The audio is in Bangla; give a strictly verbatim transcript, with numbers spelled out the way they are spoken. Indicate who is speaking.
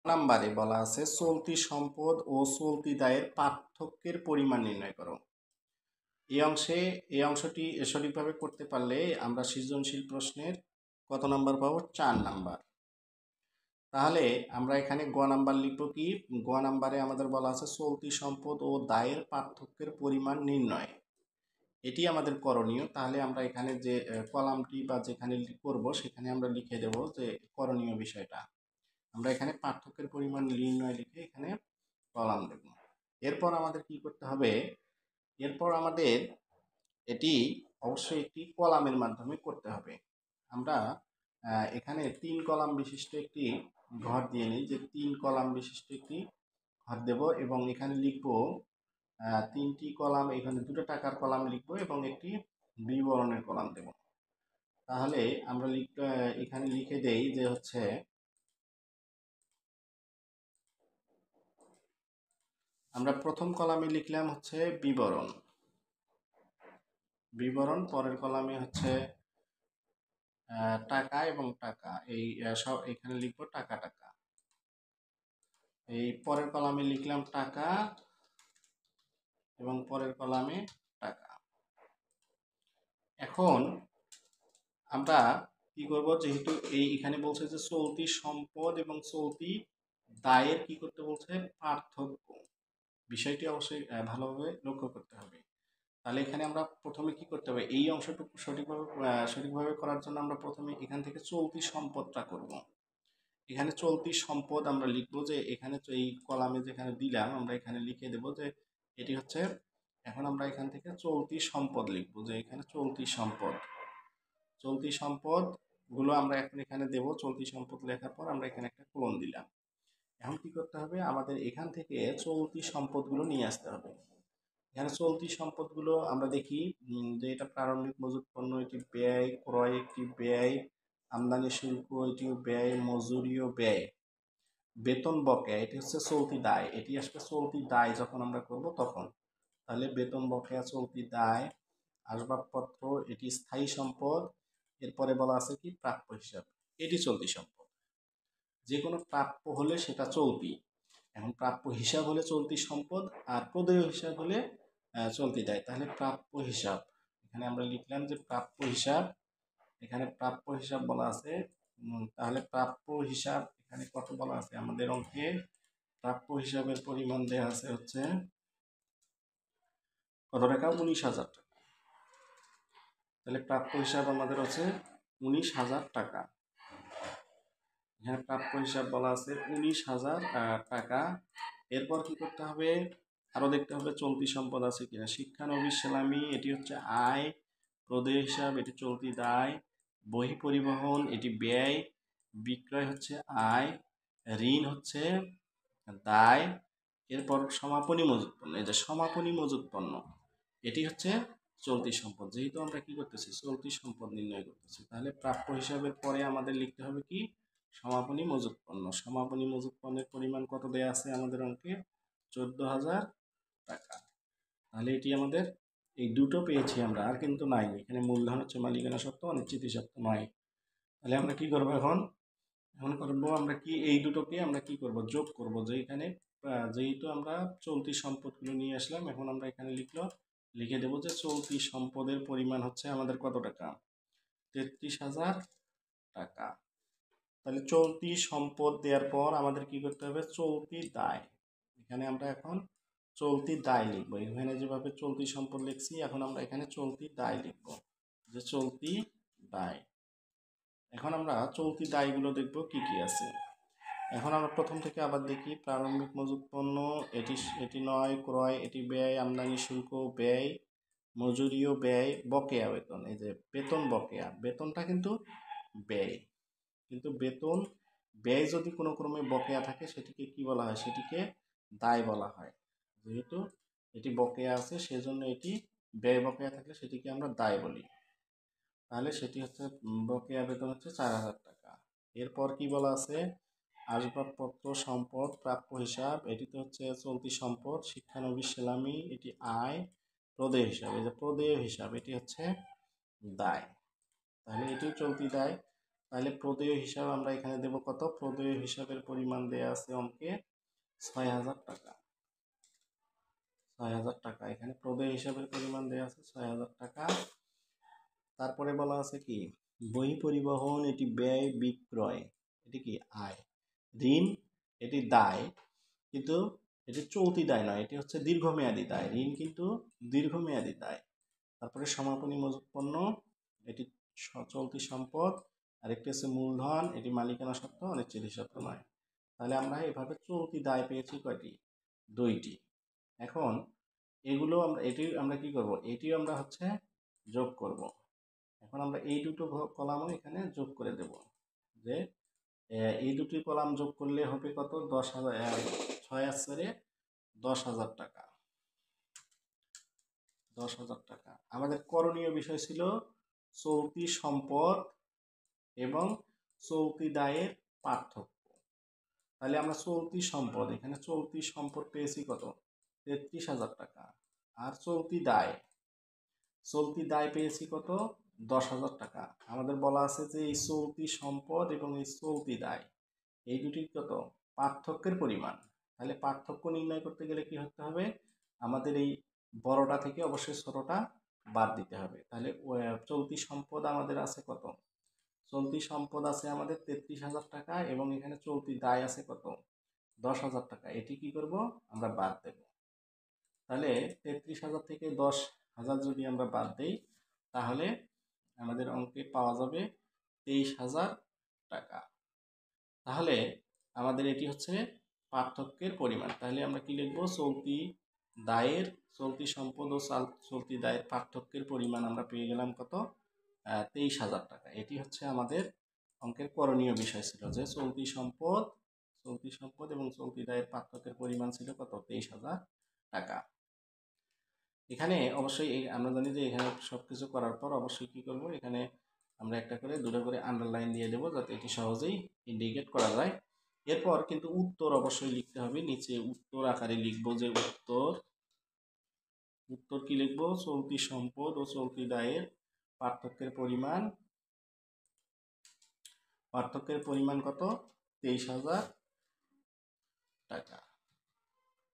Speaker 1: নাম্বারে বলা আছে চলতি সম্পদ ও চলতি দায়ের পার্থক্যের পরিমাণ নির্ণয় করো। এই অংশে এই অংশটি সঠিকভাবে করতে পারলে আমরা সৃজনশীল প্রশ্নের কত নাম্বার পাবো? চার নাম্বার। তাহলে আমরা এখানে গ নাম্বার লিখব কি? গ নাম্বারে আমাদের বলা আছে চলতি সম্পদ ও দায়ের পার্থক্যের পরিমাণ নির্ণয়, এটি আমাদের করণীয়। তাহলে আমরা এখানে যে কলামটি বা যেখানে করব সেখানে আমরা লিখে দেব যে করণীয় বিষয়টা। আমরা এখানে পার্থক্যের পরিমাণ নির্ণয় লিখে এখানে কলাম দেব। এরপর আমাদের কি করতে হবে? এরপর আমাদের এটি অবশ্যই একটি কলামের মাধ্যমে করতে হবে। আমরা এখানে তিন কলাম বিশিষ্ট একটি ঘর দিয়ে নিই, যে তিন কলাম বিশিষ্ট একটি ঘর দেব এবং এখানে লিখব তিনটি কলাম, এখানে দুটো টাকার কলাম লিখব এবং একটি বিবরণের কলাম দেব। তাহলে আমরা লিখ এখানে লিখে দেই যে হচ্ছে আমরা প্রথম কলামে লিখলাম হচ্ছে বিবরণ বিবরণ পরের কলামে হচ্ছে টাকা এবং টাকা, এই সব এখানে লিখবো টাকা টাকা। এই পরের কলামে লিখলাম টাকা এবং পরের কলামে টাকা। এখন আমরা কি করব? যেহেতু এই এখানে বলছে যে চলতি সম্পদ এবং চলতি দায়ের কি করতে বলছে? পার্থক্য। বিষয়টি অবশ্যই ভালোভাবে লক্ষ্য করতে হবে। তাহলে এখানে আমরা প্রথমে কি করতে হবে? এই অংশটুকু সঠিকভাবে সঠিকভাবে করার জন্য আমরা প্রথমে এখান থেকে চলতি সম্পদটা করব। এখানে চলতি সম্পদ আমরা লিখব যে এখানে এই কলামে যেখানে দিলাম আমরা এখানে লিখে দেব যে এটি হচ্ছে, এখন আমরা এখান থেকে চলতি সম্পদ লিখব যে এখানে চলতি সম্পদ চলতি সম্পদ গুলো আমরা এখন এখানে দেব। চলতি সম্পদ লেখার পর আমরা এখানে একটা কোলন দিলাম। এখন কি করতে হবে? আমাদের এখান থেকে চলতি সম্পদগুলো নিয়ে আসতে হবে। এখানে চলতি সম্পদগুলো আমরা দেখি যে এটা প্রারম্ভিক মজুত পণ্য, এটি ব্যয়, ক্রয় একটি ব্যয়, আমদানি শুল্ক এটিও ব্যয়, মজুরিও ব্যয়, বেতন বকেয়া এটি হচ্ছে চলতি দায়, এটি আসলে চলতি দায় যখন আমরা করব তখন। তাহলে বেতন বকেয়া চলতি দায়, আসবাবপত্র এটি স্থায়ী সম্পদ। এরপরে বলা আছে কি? প্রাপ্য হিসাব, এটি চলতি সম্পদ। যে কোনো প্রাপ্য হলে সেটা চলতি। এখন প্রাপ্য হিসাব হলে চলতি সম্পদ, আর প্রদেয় হিসাব হলে চলতি দায়। তাহলে প্রাপ্য হিসাব এখানে আমরা লিখলাম যে প্রাপ্য হিসাব, এখানে প্রাপ্য হিসাব বলা আছে। তাহলে প্রাপ্য হিসাব এখানে কত বলা আছে আমাদের অঙ্কে? প্রাপ্য হিসাবের পরিমাণ দেওয়া আছে হচ্ছে কত টাকা? উনিশ হাজার টাকা। তাহলে প্রাপ্য হিসাব আমাদের হচ্ছে উনিশ হাজার টাকা। এখানে প্রাপ্য হিসাব বলা আছে উনিশ হাজার টাকা। এরপর কি করতে হবে? আরো দেখতে হবে চলতি সম্পদ আছে কিনা। শিক্ষানবিশ সেলামি এটি হচ্ছে আয়, প্রদেয় হিসাব এটি চলতি দায়, বহি পরিবহন এটি ব্যয়, বিক্রয় হচ্ছে আয়, ঋণ হচ্ছে দায়। এরপর সমাপনী মজুত পণ্য, এই যে সমাপনী মজুত পণ্য এটি হচ্ছে চলতি সম্পদ। যেহেতু আমরা কি করতেছি? চলতি সম্পদ নির্ণয় করতেছি, তাহলে প্রাপ্য হিসাবের পরে আমাদের লিখতে হবে কি? সমাপনী মজুত পণ্য। সমাপনী মজুত পণ্যের পরিমাণ কত দেয়া আছে আমাদের অঙ্কে? চোদ্দ হাজার টাকা। তাহলে এটি আমাদের এই দুটো পেয়েছি আমরা, আর কিন্তু নাই। এখানে মূলধন হচ্ছে মালিকানা সত্ত্ব, অনিশ্চিত সত্ত্ব নয়। তাহলে আমরা কি করবো এখন? এখন করবো আমরা কি? এই দুটোকে আমরা কি করব? যোগ করব। যে এখানে যেহেতু আমরা চলতি সম্পদগুলো নিয়ে আসলাম, এখন আমরা এখানে লিখলো লিখে দেবো যে চলতি সম্পদের পরিমাণ হচ্ছে আমাদের কত টাকা? তেত্রিশ হাজার টাকা। তাহলে চলতি সম্পদ দেওয়ার পর আমাদের কি করতে হবে? চলতি দায়। এখানে আমরা এখন চলতি দায় লিখবো। এখানে যেভাবে চলতি সম্পদ লিখছি, এখন আমরা এখানে চলতি দায় লিখবো, যে চলতি দায়। এখন আমরা চলতি দায়গুলো দেখব কি কি আছে। এখন আমরা প্রথম থেকে আবার দেখি। প্রারম্ভিক মজুত পণ্য এটি এটি নয়, ক্রয় এটি ব্যয়, আমদানি শুল্ক ব্যয়, মজুরিও ব্যয়, বকেয়া বেতন, এই যে বেতন বকেয়া, বেতনটা কিন্তু ব্যয়, কিন্তু বেতন ব্যয় যদি কোনো ক্রমে বকেয়া থাকে সেটিকে কি বলা হয়? সেটিকে দায় বলা হয়। যেহেতু এটি বকেয়া আছে সেজন্য এটি ব্যয় বকেয়া থাকলে সেটিকে আমরা দায় বলি। তাহলে সেটি হচ্ছে বকেয়া বেতন হচ্ছে চার হাজার টাকা। এরপর কি বলা আছে? আসবাবপত্র সম্পদ প্রাপ্য হিসাব, এটিতে হচ্ছে চলতি সম্পদ। শিক্ষানবিশ সেলামি এটি আয়, প্রদেয় হিসাব, এই যে প্রদেয় হিসাব এটি হচ্ছে দায়। তাহলে এটিও চলতি দায়। তাহলে প্রদেয় হিসাব আমরা এখানে দেব কত? প্রদেয় হিসাবের পরিমাণ দেয়া আছে অঙ্কে ছয় হাজার টাকা। ছয় হাজার টাকা এখানে প্রদেয় হিসাবের পরিমাণ দেয়া আছে ছয় হাজার টাকা। তারপরে বলা আছে কি বহি পরিবহন, এটি ব্যয়, বিক্রয় এটি কি আয়, ঋণ এটি দায়, কিন্তু এটি চলতি দায় নয়, এটি হচ্ছে দীর্ঘমেয়াদী দায়। ঋণ কিন্তু দীর্ঘমেয়াদী দায়। তারপরে সমাপনী মজুত পণ্য, এটি চলতি সম্পদ, আরেকটি হচ্ছে মূলধন, এটি মালিকানা সত্ত্ব, অনিশ্চিত সত্ত্ব নয়। তাহলে আমরা এভাবে চলতি দায় পেয়েছি কয়টি? দুইটি। এখন এগুলো আমরা এটি আমরা কি করব? এটিও আমরা হচ্ছে যোগ করব। এখন আমরা এই দুটো কলামও এখানে যোগ করে দেব, যে এই দুটি কলাম যোগ করলে হবে কত? দশ হাজার, ছয় আসরে দশ হাজার টাকা। দশ হাজার টাকা। আমাদের করণীয় বিষয় ছিল চলতি সম্পদ এবং চলতি দায়ের পার্থক্য। তাহলে আমরা চলতি সম্পদ, এখানে চলতি সম্পদ পেয়েছি কত? তেত্রিশ হাজার টাকা। আর চলতি দায়, চলতি দায় পেয়েছি কত? দশ হাজার টাকা। আমাদের বলা আছে যে এই চলতি সম্পদ এবং এই চলতি দায় এই দুটি কত? পার্থক্যের পরিমাণ। তাহলে পার্থক্য নির্ণয় করতে গেলে কি করতে হবে? আমাদের এই বড়টা থেকে অবশ্যই ছোটটা বাদ দিতে হবে। তাহলে চলতি সম্পদ আমাদের আছে কত? চলতি সম্পদ আছে আমাদের তেত্রিশ হাজার টাকা এবং এখানে চলতি দায় আছে কত? দশ হাজার টাকা। এটি কি করব? আমরা বাদ দেব। তাহলে তেত্রিশ হাজার থেকে দশ হাজার যদি আমরা বাদ দিই তাহলে আমাদের অঙ্কে পাওয়া যাবে তেইশ হাজার টাকা। তাহলে আমাদের এটি হচ্ছে পার্থক্যের পরিমাণ। তাহলে আমরা কি লিখব? চলতি দায়ের, চলতি সম্পদ ও চলতি দায়ের পার্থক্যের পরিমাণ আমরা পেয়ে গেলাম কত? তেইশ হাজার টাকা। এটি হচ্ছে আমাদের অঙ্কের করণীয় বিষয় ছিল, যে চলতি সম্পদ চলতি সম্পদ এবং চলতি দায়ের পার্থক্যের পরিমাণ ছিল কত? তেইশ হাজার টাকা। এখানে অবশ্যই আমরা জানি যে এখানে সবকিছু করার পর অবশ্যই কি করব? এখানে আমরা একটা করে দুটো করে আন্ডারলাইন দিয়ে দেবো, যাতে এটি সহজেই ইন্ডিকেট করা যায়। এরপর কিন্তু উত্তর অবশ্যই লিখতে হবে। নিচে উত্তর আকারে লিখব, যে উত্তর উত্তর কি লিখব? চলতি সম্পদ ও চলতি দায়ের পার্থক্যের পরিমাণ পার্থক্যের পরিমাণ কত? তেইশ হাজার টাকা।